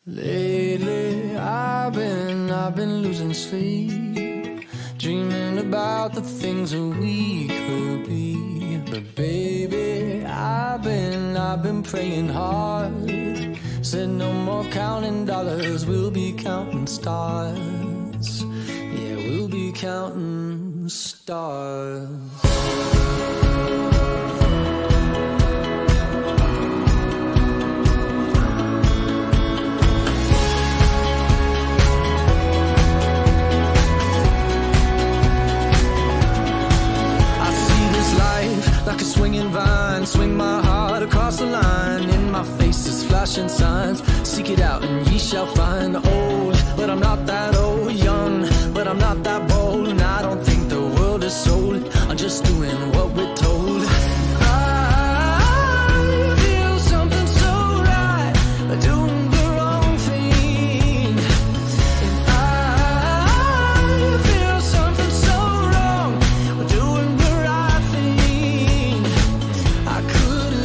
Lately I've been losing sleep, dreaming about the things that we could be. But baby, I've been praying hard. Said no more counting dollars, we'll be counting stars. Yeah, we'll be counting stars. Like a swinging vine, swing my heart across the line. In my face is flashing signs. Seek it out and ye shall find. Old, but I'm not that old. Young, but I'm not that bold. And I don't think the world is sold. I'm just doing what we're told. I feel something so right, doing the wrong thing. And I feel something so wrong, doing the right thing. I couldn't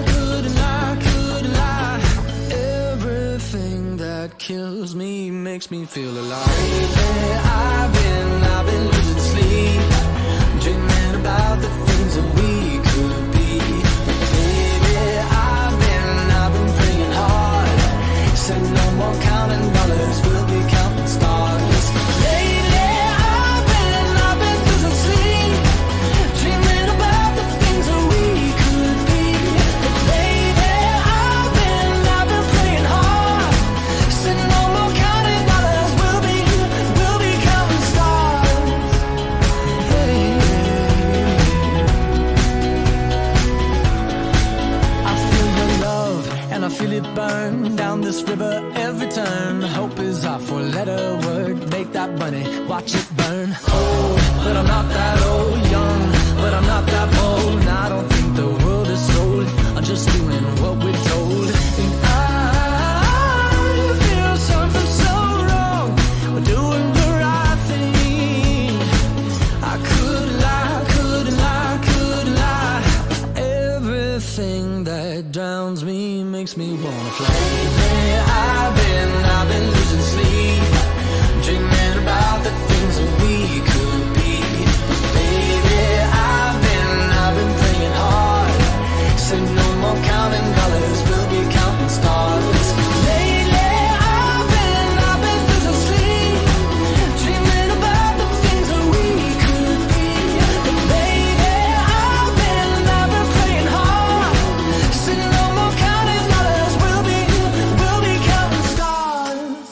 lie. Everything that kills me makes me feel alive. Lately, I've been losing sleep, dreaming about the things that we could be. Baby, I've been praying hard. Said no more counting dollars, we'll be counting stars. Lately, I've been losing sleep, dreaming about the things that we could be. Baby, I've been praying hard. Said no more counting dollars, we'll be counting stars. Hey. I feel your love and I feel it burn down this river every turn. Hope is our four-letter word. Make that money, watch it burn. Old, but I'm not that old. Young, but I'm not that bold. And I don't think the world is sold. I'm just doing what we're told. And I feel something so wrong, we're doing the right thing. I couldn't lie. Everything that drowns me makes me wanna fly. Lately, I've been losing sleep, dreaming about the things that we could be. Baby, I've been praying hard. Said no more counting dollars, we'll be counting stars. Lately, I've been losing sleep, dreaming about the things that we could be. Baby, I've been praying hard. Said no more counting dollars, we'll be counting stars.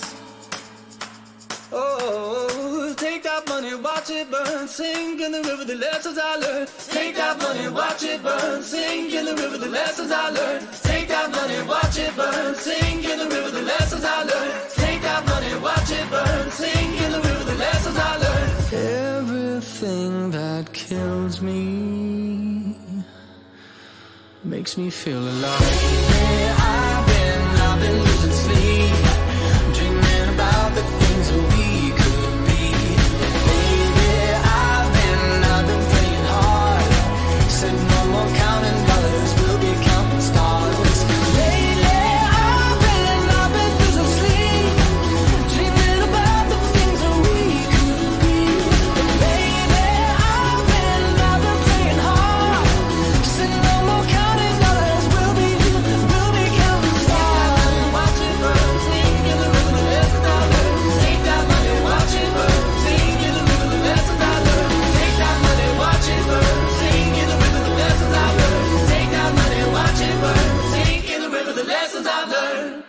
Oh, take that money, watch it burn, sink in the river, the lessons I learned. Take that money, watch it burn, sink in the river, the lessons I learned. Take that money, watch it burn, sink in the river, the lessons I learned. Take that money, watch it burn, sink in the river, the lessons I learned. Everything that kills me makes me feel alive. Yeah, I've been losing sleep, dreaming about the things that we could be. Baby, I've been praying hard. Said no more counting dollars, we'll be counting stars. Lately, I've been losing sleep, dreaming about the things that we could be. Baby, I've been praying hard. Said no more counting dollars, we'll be counting stars. Watch it burn, sink in the river, the lessons I learned. Take that money, watch it burn, sink in the river, the lessons I learned. Take that money, watch it burn, sink in the river, the lessons I learned. Take that money, watch it burn, sink in the river, the lessons I learned.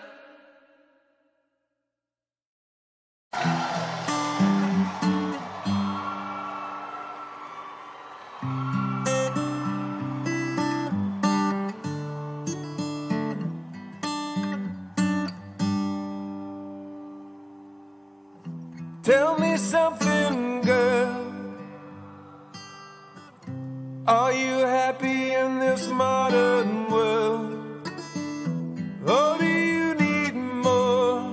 Tell me something, girl. Are you happy in this modern world? Or do you need more?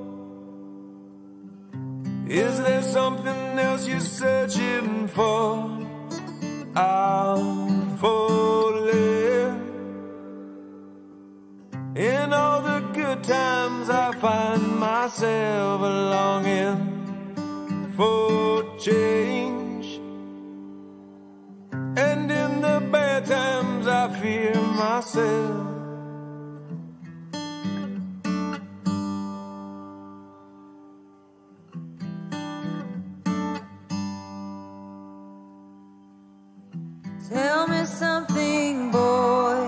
Is there something else you're searching for? I'm falling. In all the good times times I find myself longing for change, and in the bad times I fear myself. Tell me something, boy.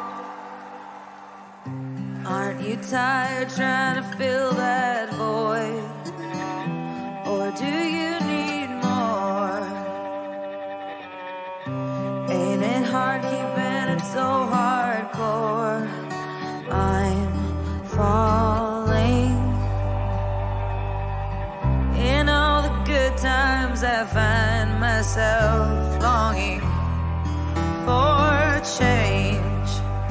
Aren't you tired trying to fill that void? Or do you need more? Ain't it hard keeping it so hardcore? I'm falling. In all the good times I find myself longing for change,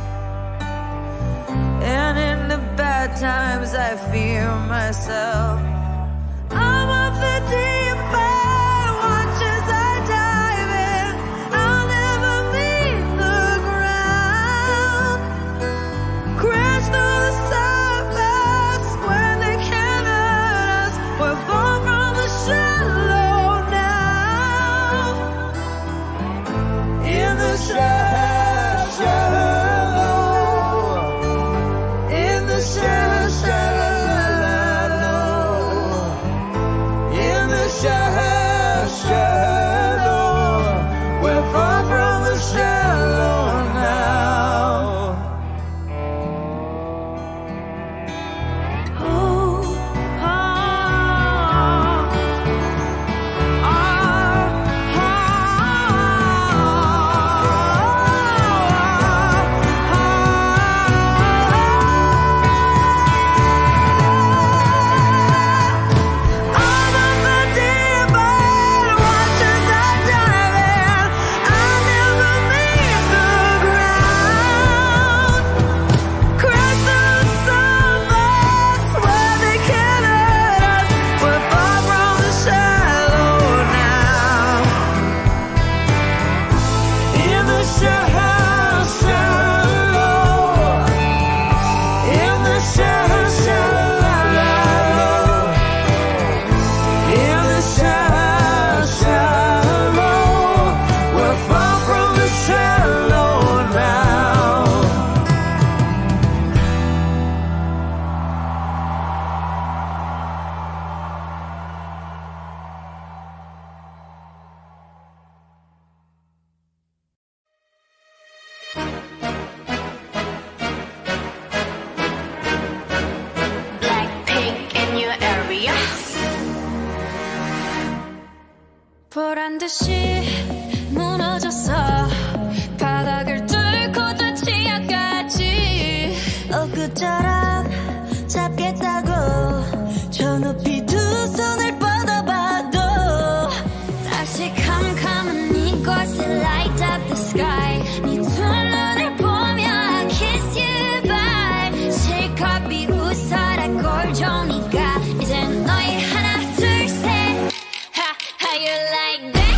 and in the bad times I fear myself. I'm up the deep end, watch as I dive in. I'll never leave the ground. Crash through the surface when they can't hurt us. We're far from the shallow now. In the shallow, in the shallow. Shallow, we're far from the shallow now. Oh, oh, 보란 듯이 무너졌어. 바닥을 뚫고 저 지하까지. 엊그처럼 잡겠다고 저 높이 두 손을 뻗어봐도 다시 캄캄한 이곳에 light up the sky. 네 두 눈을 보며 I kiss you bye. 실컷 비웃어라 꼴종이가 이제 너희 하나 둘 셋. How you like that?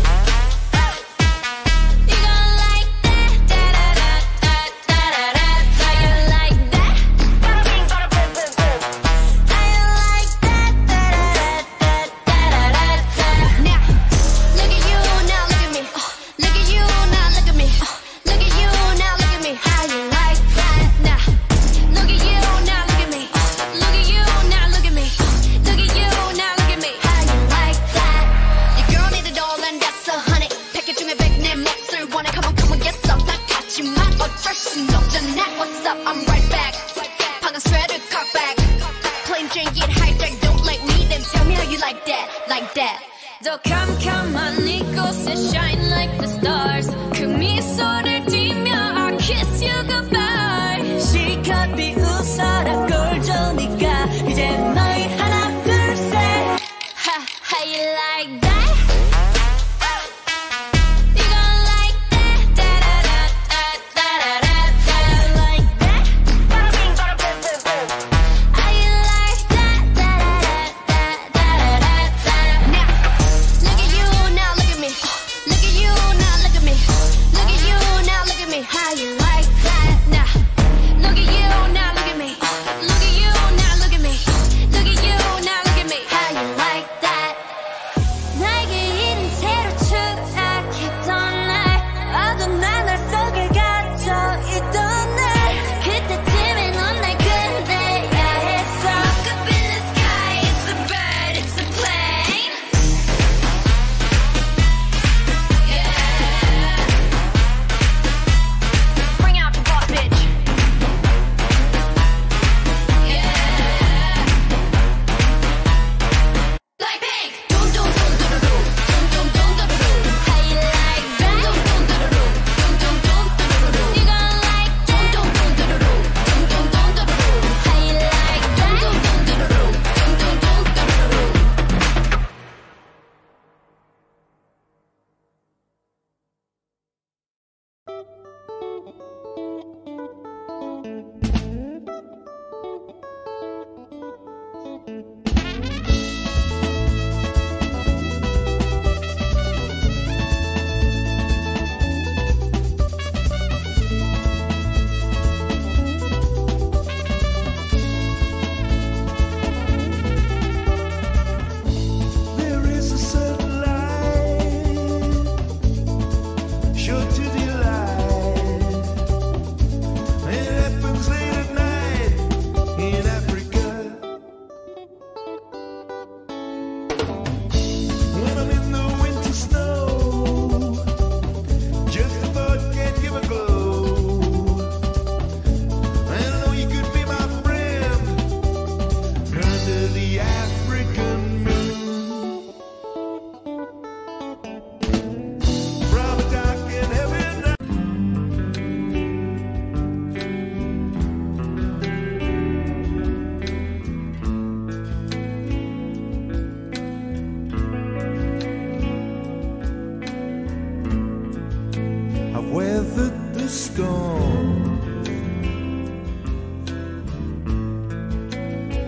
You gon' like that? Da da da da da da da. How you like that? Bada bing, bada boom, boom, boom. How you like that? Da da da da da da da. Now, look at you, now look at me. Look at you, now look at me. Look at you, now look at me. How you like that? Now, look at you, now look at me. Look at you, now look at me. Look at you, now look at me. How you like that? Girl need a doll and that's 100. 패킷 중에 100 내 몫을 원해. Come on, come on, get some. 난 같지만 어쩔 순 없잖아. What's up? I'm right back. 방금 sweater cut back. Plain Jane get hijack. Don't like me, then tell me how you like that, like that. 더 캄캄한 이곳에 shine like the stars. 그 미소를 띠며 I kiss you goodbye. 실컷 비웃어라 꼴종이가 이제 너희 하나 둘 셋. How you like that? You gon' like that? Da da da da da da da. Like that? Bada bing, bada boom, boom, boom. How you like that? Da da da da da da da. Now, look at you, now look at me. Look at you,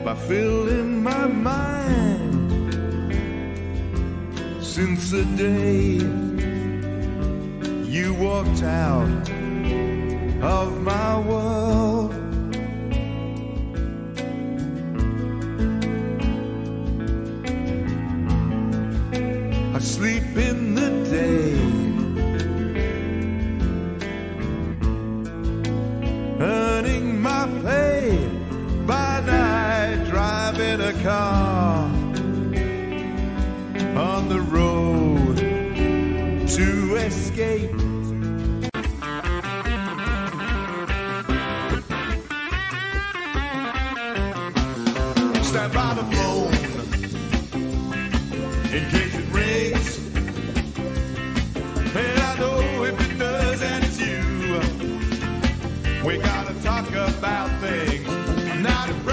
by filling my mind. Since the day you walked out of my world, I sleep in the day, earning my pay by night, driving a car on the road to escape. Stand by the phone in case it rings. And I know if it does and it's you, we gotta talk about things. I'm not afraid.